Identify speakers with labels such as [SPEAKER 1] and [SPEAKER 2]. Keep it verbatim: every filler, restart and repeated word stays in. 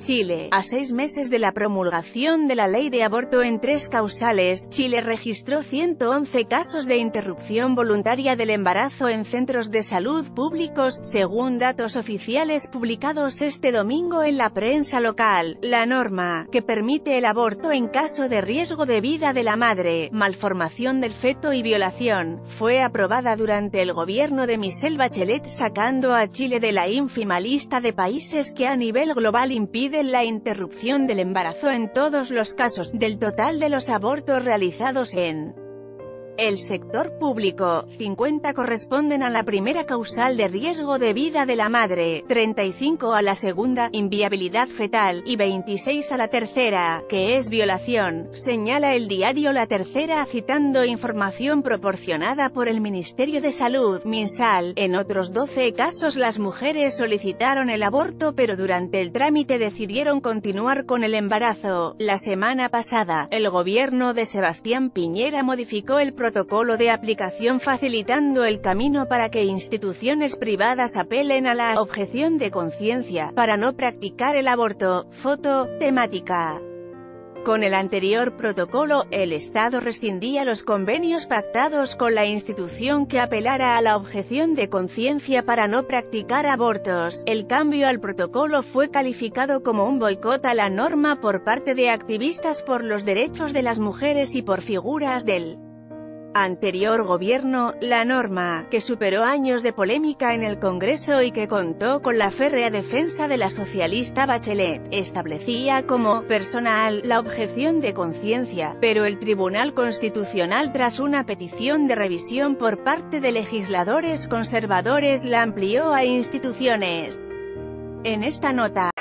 [SPEAKER 1] Chile. A seis meses de la promulgación de la ley de aborto en tres causales, Chile registró ciento once casos de interrupción voluntaria del embarazo en centros de salud públicos, según datos oficiales publicados este domingo en la prensa local. La norma, que permite el aborto en caso de riesgo de vida de la madre, malformación del feto y violación, fue aprobada durante el gobierno de Michelle Bachelet, sacando a Chile de la ínfima lista de países que a nivel global impiden la interrupción del embarazo en todos los casos, del total de los abortos realizados en el sector público. cincuenta corresponden a la primera causal de riesgo de vida de la madre, treinta y cinco a la segunda, inviabilidad fetal, y veintiséis a la tercera, que es violación, señala el diario La Tercera citando información proporcionada por el Ministerio de Salud, MinSal. En otros doce casos las mujeres solicitaron el aborto pero durante el trámite decidieron continuar con el embarazo. La semana pasada, el gobierno de Sebastián Piñera modificó el protocolo de aplicación facilitando el camino para que instituciones privadas apelen a la objeción de conciencia para no practicar el aborto. Foto, temática. Con el anterior protocolo, el Estado rescindía los convenios pactados con la institución que apelara a la objeción de conciencia para no practicar abortos. El cambio al protocolo fue calificado como un boicot a la norma por parte de activistas por los derechos de las mujeres y por figuras del anterior gobierno. La norma, que superó años de polémica en el Congreso y que contó con la férrea defensa de la socialista Bachelet, establecía como personal la objeción de conciencia, pero el Tribunal Constitucional, tras una petición de revisión por parte de legisladores conservadores, la amplió a instituciones. En esta nota